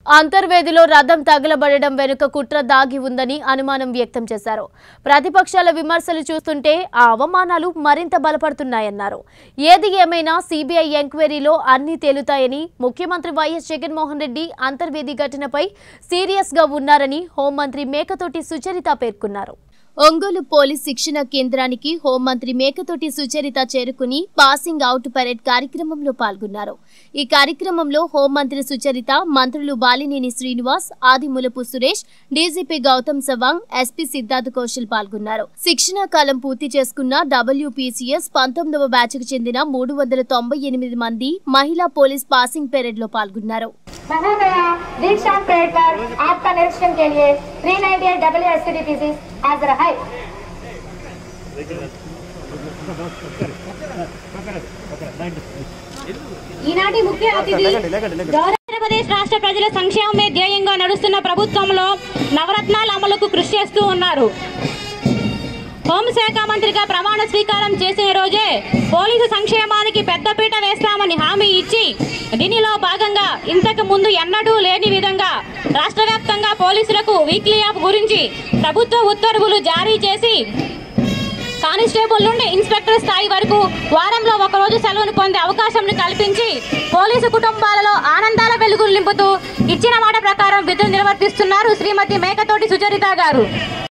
అంతర్వేదిలో రథం తగలబడడం వెనుక కుట్ర దాగి ఉందని అనుమానం వ్యక్తం చేశారు. ప్రతిపక్షాల విమర్శలు చూస్తుంటే ఆ అవమానాలు మరింత బలపడుతున్నాయన్నారు. ఏది ఏమైనా సిబిఐ ఎంక్వైరీలో అన్ని తేలుతాయని ముఖ్యమంత్రి వైఎస్ జగన్మోహన్ రెడ్డి అంతర్వేది ఘటనపై సీరియస్ గా ఉన్నారని హోంమంత్రి మేకతోటి సుచరిత పేర్కొన్నారు. ఒంగోలు పోలీస్ శిక్షణ కేంద్రానికి హోంమంత్రి మేకతోటి సుచరిత చేరుకుని పాసింగ్ అవుట్ పరేడ్ కార్యక్రమంలో పాల్గొన్నారు. ఈ కార్యక్రమంలో హోంమంత్రి సుచరిత, మంత్రులు బాలినేని శ్రీనివాస్, ఆదిమూలపు సురేష్, డీజీపీ గౌతమ్ సవాంగ్, ఎస్పీ సిద్ధార్థ్ కౌశల్ పాల్గొన్నారు. శిక్షణా కాలం పూర్తి చేసుకున్న WPCS 19వ బ్యాచ్ కు చెందిన 398 మంది మహిళా పోలీస్ పాసింగ్ పరేడ్ లో పాల్గొన్నారు. दीक्षांत परेड पर आपका निरीक्षण के लिए 398 WSCDPC हाजिर है। ఈనాటి ముఖ్య అతిథి ఆంధ్రప్రదేశ్ రాష్ట్ర ప్రజల సంక్షేమమే ధ్యేయంగా నడుస్తున్న ప్రభుత్వంలో నవరత్నాల అమలుకు కృషి చేస్తూ ఉన్నారు. హోంశాఖ మంత్రిగా ప్రమాణ స్వీకారం చేసిన రోజే పోలీసు సంక్షేమానికి పెద్దపీట వేస్తామని హామీ ఇచ్చి దీనిలో భాగంగా ఇంతకు ముందు ఎన్నడూ లేని విధంగా రాష్ట్ర వ్యాప్తంగా పోలీసులకు వీక్లీ ఆఫ్ గురించి ప్రభుత్వ ఉత్తర్వులు జారీ చేసి కానిస్టేబుల్ నుండి ఇన్స్పెక్టర్ స్థాయి వరకు వారంలో ఒకరోజు సెలవును పొందే అవకాశం కల్పించి పోలీసు కుటుంబాలలో ఆనందాల వెలుగులు నింపుతూ ఇచ్చిన మాట ప్రకారం విధులు నిర్వర్తిస్తున్నారు శ్రీమతి మేకతోటి సుచరిత గారు.